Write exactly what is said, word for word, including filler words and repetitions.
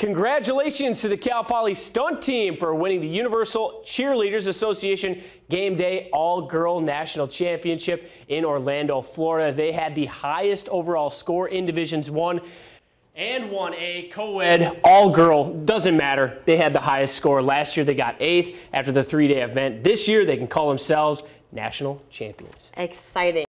Congratulations to the Cal Poly stunt team for winning the Universal Cheerleaders Association Game Day All-Girl National Championship in Orlando, Florida. They had the highest overall score in Divisions one and won a co-ed all-girl. Doesn't matter. They had the highest score. Last year they got eighth after the three-day event. This year they can call themselves national champions. Exciting.